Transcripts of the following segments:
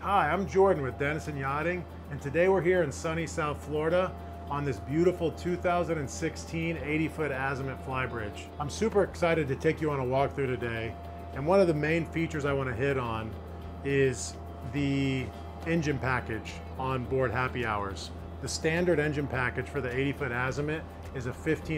Hi, I'm Jordan with Denison Yachting, and today we're here in sunny South Florida on this beautiful 2016 80-foot Azimut Flybridge. I'm super excited to take you on a walkthrough today, and one of the main features I want to hit on is the engine package on board happy hours. The standard engine package for the 80-foot Azimut is a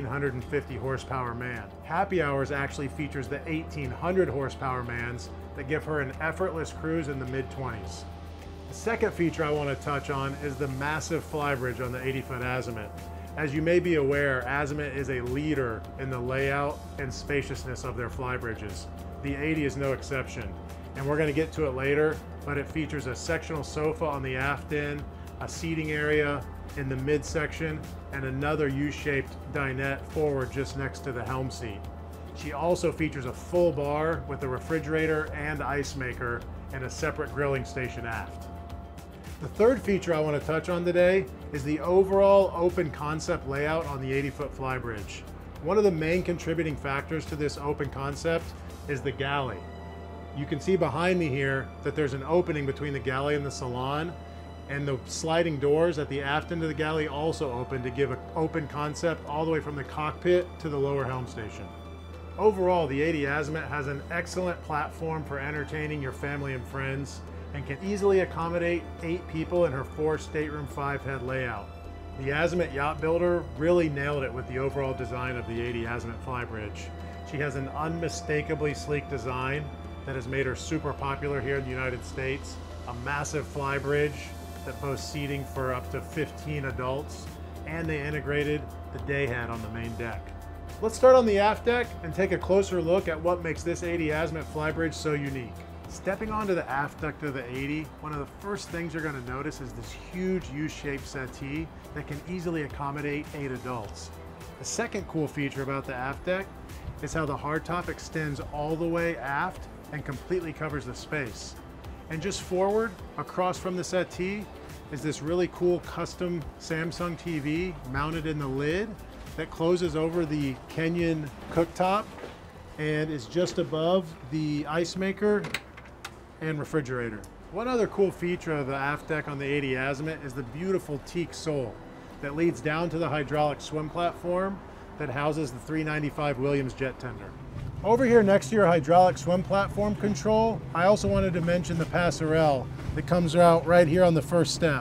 1,550 horsepower man. Happy hours actually features the 1,800 horsepower mans that give her an effortless cruise in the mid-20s. The second feature I want to touch on is the massive flybridge on the 80-foot Azimut. As you may be aware, Azimut is a leader in the layout and spaciousness of their flybridges. The 80 is no exception, and we're going to get to it later, but it features a sectional sofa on the aft end, a seating area in the midsection, and another U-shaped dinette forward just next to the helm seat. She also features a full bar with a refrigerator and ice maker and a separate grilling station aft. The third feature I want to touch on today is the overall open concept layout on the 80-foot flybridge. One of the main contributing factors to this open concept is the galley. You can see behind me here that there's an opening between the galley and the salon, and the sliding doors at the aft end of the galley also open to give an open concept all the way from the cockpit to the lower helm station. Overall, the 80 Azimut has an excellent platform for entertaining your family and friends and can easily accommodate 8 people in her 4 stateroom 5-head layout. The Azimut yacht builder really nailed it with the overall design of the 80 Azimut Flybridge. She has an unmistakably sleek design that has made her super popular here in the United States, a massive flybridge that boasts seating for up to 15 adults, and they integrated the day head on the main deck. Let's start on the aft deck and take a closer look at what makes this 80 Azimut Flybridge so unique. Stepping onto the aft deck of the 80, one of the first things you're going to notice is this huge U-shaped settee that can easily accommodate 8 adults. The second cool feature about the aft deck is how the hardtop extends all the way aft and completely covers the space. And just forward, across from the settee, is this really cool custom Samsung TV mounted in the lid that closes over the Kenyan cooktop and is just above the ice maker and refrigerator. One other cool feature of the aft deck on the 80 Azimut is the beautiful teak sole that leads down to the hydraulic swim platform that houses the 395 Williams jet tender. Over here next to your hydraulic swim platform control, I also wanted to mention the passerelle that comes out right here on the first step.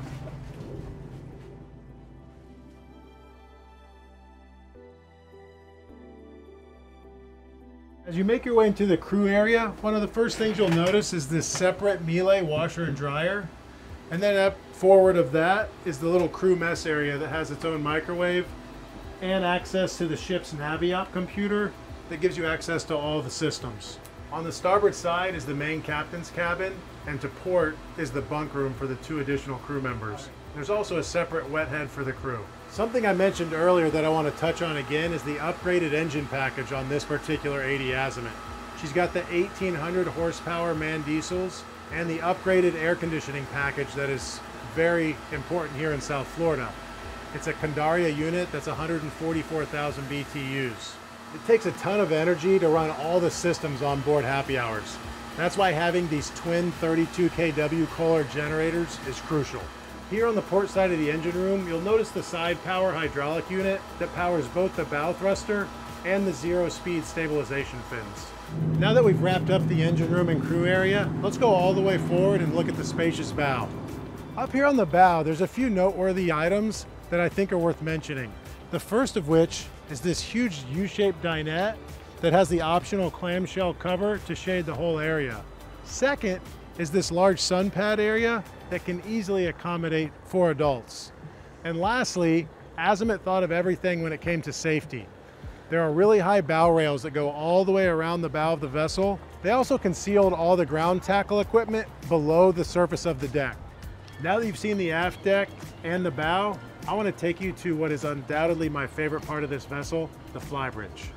As you make your way into the crew area, one of the first things you'll notice is this separate Miele washer and dryer. And then up forward of that is the little crew mess area that has its own microwave and access to the ship's Naviop computer that gives you access to all the systems. On the starboard side is the main captain's cabin, and to port is the bunk room for the 2 additional crew members. There's also a separate wet head for the crew. Something I mentioned earlier that I want to touch on again is the upgraded engine package on this particular 80 Azimut. She's got the 1,800 horsepower MAN diesels and the upgraded air conditioning package that is very important here in South Florida. It's a Candaria unit that's 144,000 BTUs. It takes a ton of energy to run all the systems on board happy hours. That's why having these twin 32 kW Kohler generators is crucial. Here on the port side of the engine room, you'll notice the side power hydraulic unit that powers both the bow thruster and the 0-speed stabilization fins. Now that we've wrapped up the engine room and crew area, let's go all the way forward and look at the spacious bow. Up here on the bow, there's a few noteworthy items that I think are worth mentioning. The first of which is this huge U-shaped dinette that has the optional clamshell cover to shade the whole area. Second is this large sun pad area that can easily accommodate 4 adults. And lastly, Azimut thought of everything when it came to safety. There are really high bow rails that go all the way around the bow of the vessel. They also concealed all the ground tackle equipment below the surface of the deck. Now that you've seen the aft deck and the bow, I want to take you to what is undoubtedly my favorite part of this vessel, the flybridge.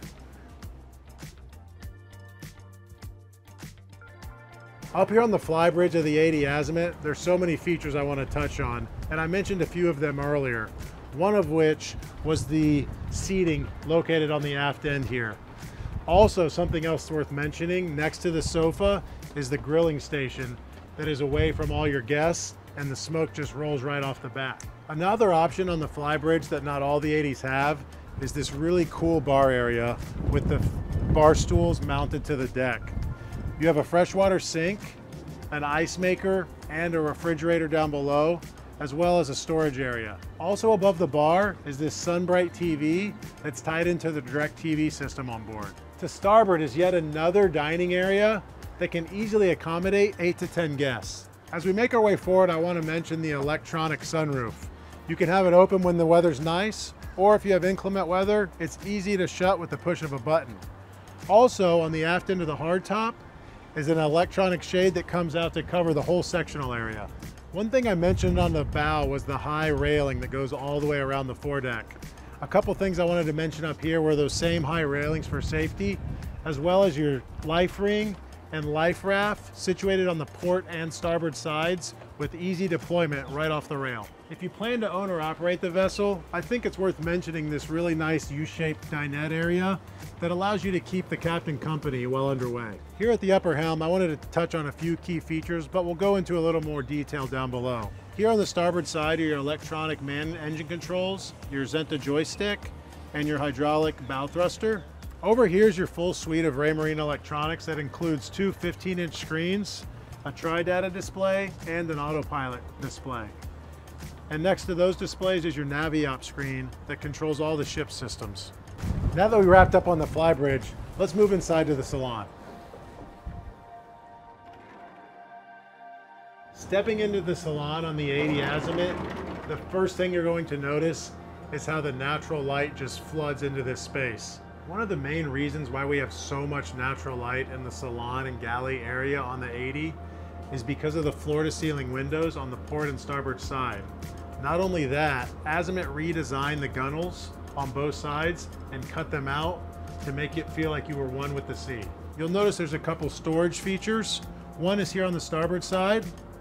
Up here on the flybridge of the 80 Azimut, there's so many features I want to touch on, and I mentioned a few of them earlier, one of which was the seating located on the aft end here. Also, something else worth mentioning, next to the sofa is the grilling station that is away from all your guests, and the smoke just rolls right off the bat. Another option on the Flybridge that not all the 80s have is this really cool bar area with the bar stools mounted to the deck. You have a freshwater sink, an ice maker, and a refrigerator down below, as well as a storage area. Also above the bar is this SunBrite TV that's tied into the DirecTV system on board. To starboard is yet another dining area that can easily accommodate 8 to 10 guests. As we make our way forward, I want to mention the electronic sunroof. You can have it open when the weather's nice, or if you have inclement weather, it's easy to shut with the push of a button. Also, on the aft end of the hardtop is an electronic shade that comes out to cover the whole sectional area. One thing I mentioned on the bow was the high railing that goes all the way around the foredeck. A couple things I wanted to mention up here were those same high railings for safety, as well as your life ring and life raft situated on the port and starboard sides with easy deployment right off the rail. If you plan to own or operate the vessel, I think it's worth mentioning this really nice U-shaped dinette area that allows you to keep the captain company while underway. Here at the upper helm, I wanted to touch on a few key features, but we'll go into a little more detail down below. Here on the starboard side are your electronic man engine controls, your Zenta joystick, and your hydraulic bow thruster. Over here is your full suite of Raymarine electronics that includes two 15-inch screens, a tri-data display, and an autopilot display. And next to those displays is your Navi-Op screen that controls all the ship's systems. Now that we wrapped up on the Flybridge, let's move inside to the Salon. Stepping into the Salon on the 80 Azimut, the first thing you're going to notice is how the natural light just floods into this space. One of the main reasons why we have so much natural light in the Salon and Galley area on the 80 is because of the floor-to-ceiling windows on the port and starboard side. Not only that, Azimut redesigned the gunnels on both sides and cut them out to make it feel like you were one with the sea. You'll notice there's a couple storage features. One is here on the starboard side,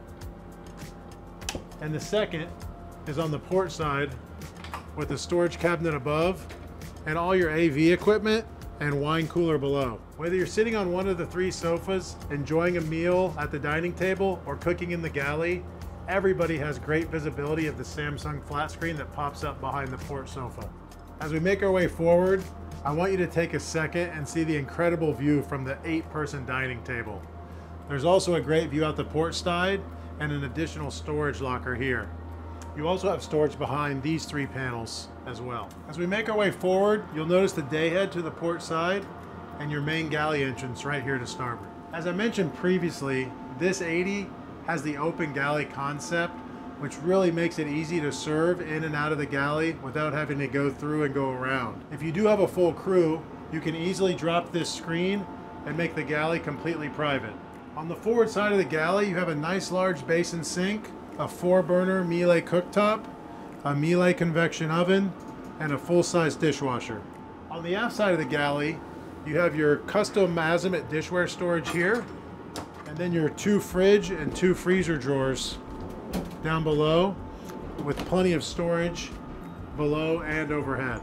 and the second is on the port side with a storage cabinet above and all your AV equipment and wine cooler below. Whether you're sitting on one of the 3 sofas, enjoying a meal at the dining table, or cooking in the galley, everybody has great visibility of the Samsung flat screen that pops up behind the port sofa. As we make our way forward, I want you to take a second and see the incredible view from the 8-person dining table. There's also a great view out the port side and an additional storage locker here. You also have storage behind these 3 panels as well. As we make our way forward, you'll notice the dayhead to the port side and your main galley entrance right here to starboard. As I mentioned previously, this 80 has the open galley concept, which really makes it easy to serve in and out of the galley without having to go through and go around. If you do have a full crew, you can easily drop this screen and make the galley completely private. On the forward side of the galley, you have a nice large basin sink, a 4-burner Miele cooktop, a Miele convection oven, and a full-size dishwasher. On the aft side of the galley, you have your custom Azimut dishware storage here, and then your 2 fridge and 2 freezer drawers down below, with plenty of storage below and overhead.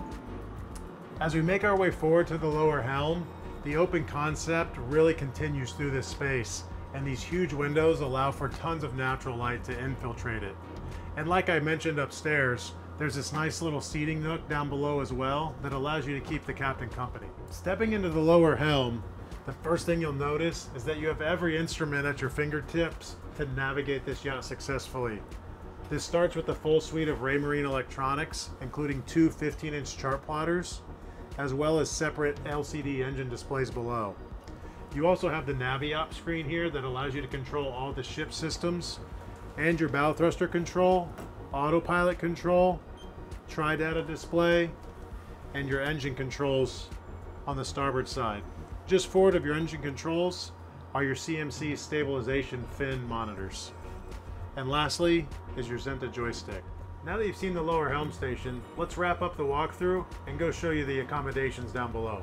As we make our way forward to the lower helm, the open concept really continues through this space, and these huge windows allow for tons of natural light to infiltrate it. And like I mentioned upstairs, there's this nice little seating nook down below as well that allows you to keep the captain company. Stepping into the lower helm, the first thing you'll notice is that you have every instrument at your fingertips to navigate this yacht successfully. This starts with the full suite of Raymarine electronics, including 2 15-inch chart plotters, as well as separate LCD engine displays below. You also have the Navi-Op screen here that allows you to control all the ship systems, and your bow thruster control, autopilot control, tri-data display, and your engine controls on the starboard side. Just forward of your engine controls are your CMC stabilization fin monitors. And lastly is your Zenta joystick. Now that you've seen the lower helm station, let's wrap up the walkthrough and go show you the accommodations down below.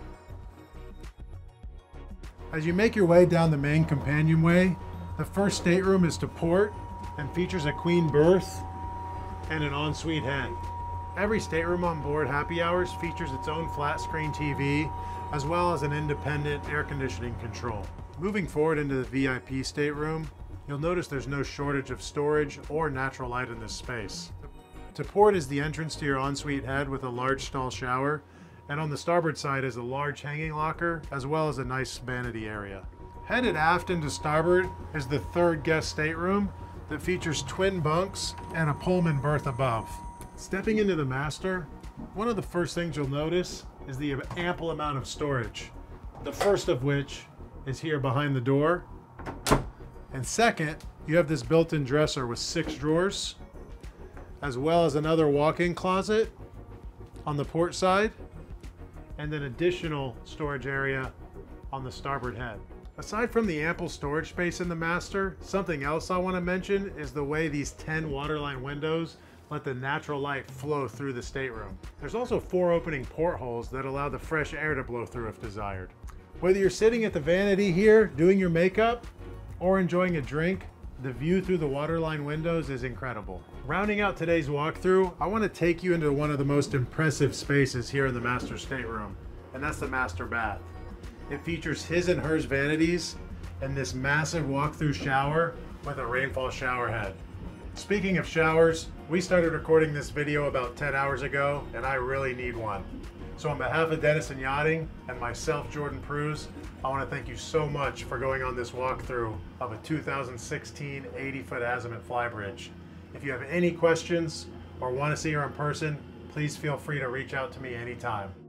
As you make your way down the main companionway, the first stateroom is to port and features a queen berth and an ensuite head. Every stateroom on board Happy Hours features its own flat screen TV, as well as an independent air conditioning control. Moving forward into the VIP stateroom, you'll notice there's no shortage of storage or natural light in this space. To port is the entrance to your ensuite head with a large stall shower, and on the starboard side is a large hanging locker, as well as a nice vanity area. Headed aft into starboard is the third guest stateroom that features twin bunks and a Pullman berth above. Stepping into the master, one of the first things you'll notice is the ample amount of storage. The first of which is here behind the door. And second, you have this built-in dresser with 6 drawers, as well as another walk-in closet on the port side, and an additional storage area on the starboard head. Aside from the ample storage space in the master, something else I want to mention is the way these 10 waterline windows let the natural light flow through the stateroom. There's also 4 opening portholes that allow the fresh air to blow through if desired. Whether you're sitting at the vanity here doing your makeup or enjoying a drink, the view through the waterline windows is incredible. Rounding out today's walkthrough, I want to take you into one of the most impressive spaces here in the master stateroom, and that's the master bath. It features his and hers vanities and this massive walk-through shower with a rainfall shower head. Speaking of showers, we started recording this video about 10 hours ago, and I really need one. So on behalf of Denison Yachting and myself, Jordan Preusz, I want to thank you so much for going on this walkthrough of a 2016 80-foot Azimut Flybridge. If you have any questions or want to see her in person, please feel free to reach out to me anytime.